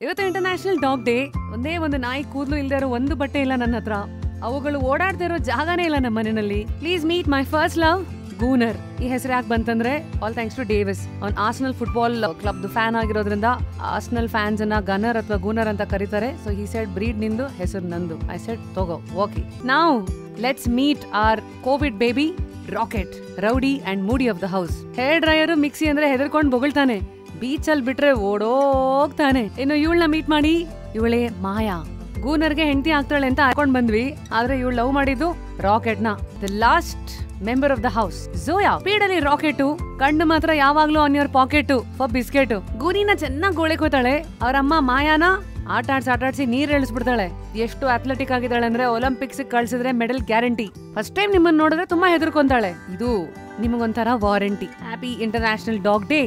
ಇವತ್ತು international dog day. ಒಂದೇ ಒಂದು ನಾಯಿ ಕೂದಲು ಇಲ್ದೇ ಇರೋ ಒಂದು ಬಟ್ಟೆ ಇಲ್ಲ ನನ್ನ ಹತ್ರ. ಅವುಗಳು ಓಡಾಡ್ತಾ ಇರೋ ಜಾಗನೇ ಇಲ್ಲ ನಮ್ಮ ಮನೆಯಲ್ಲಿ. Please meet my first love gooner. ಈ ಹೆಸರು ಯಾಕೆ ಬಂತಂದ್ರೆ ಆಲ್ ಥ್ಯಾಂಕ್ಸ್ ಟು ಡೇವಿಸ್. ಅವ್ನ್ ಆರ್ಸೆನಲ್ ಫುಟ್ಬಾಲ್ ಕ್ಲಬ್ ಫ್ಯಾನ್ ಆಗಿರೋದ್ರಿಂದ ಆರ್ಸೆನಲ್ ಫ್ಯಾನ್ಸ್ ಅನ್ನ ಗನ್ನರ್ ಅಥವಾ ಗೂನರ್ ಅಂತ ಕರೀತಾರೆ. ಸೊ ಹಿ ಸೆಡ್ ಬ್ರೀಡ್ ನಿಂದು, ಹೆಸರು ನಂದು. ಐ ಸೆಡ್ ತಗೋ, okay. Now let's meet our Covid baby Rocket, rowdy and moody of the house. Hair dryer mixie ಅಂದ್ರೆ ಹೆದರ್ಕೊಂಡ್ ಬೊಗಳ್ತಾನೆ, ಬೀಚ್ ಅಲ್ಲಿ ಬಿಟ್ರೆ ಓಡೋಗ್ತಾನೆ. ಇನ್ನು ಇವಳನ್ನ ಮೀಟ್ ಮಾಡಿ, ಇವಳೇ ಮಾಯಾ. ಗೂನರ್ಗೆ ಹೆಂಡತಿ ಆಗ್ತಾಳೆ ಅಂತ ಹಾಕೊಂಡ್ ಬಂದ್ವಿ, ಆದ್ರೆ ಇವಳು ಲವ್ ಮಾಡಿದ್ದು ರಾಕೆಟ್ ನ. The last member of the house Zoya. Speed ಅಲ್ಲಿ ರಾಕೆಟ್, ಕಣ್ಣು ಮಾತ್ರ ಯಾವಾಗ್ಲೂ on your pocket for biscuit. ಗೂನಿನ ಚೆನ್ನಾಗಿ ಗೋಳೆಕೋತಾಳೆ. ಅವ್ರಮ್ಮ ಮಾಯಾನ ಆಟಾಡ್ಸಿ ನೀರ್ ಇಳಿಸ್ಬಿಡ್ತಾಳೆ. ಎಷ್ಟು ಅಥ್ಲೆಟಿಕ್ ಆಗಿದ್ದಾಳೆ ಅಂದ್ರೆ ಒಲಿಂಪಿಕ್ಸ್ ಕಳ್ಸಿದ್ರೆ ಮೆಡಲ್ ಗ್ಯಾರಂಟಿ. ಫಸ್ಟ್ ಟೈಮ್ ನಿಮ್ಮನ್ನ ನೋಡಿದ್ರೆ ತುಂಬಾ ಹೆದರ್ಕೊಂತಾಳೆ. ಇದು ನಿಮಗೊಂಥರ warranty. Happy international dog day.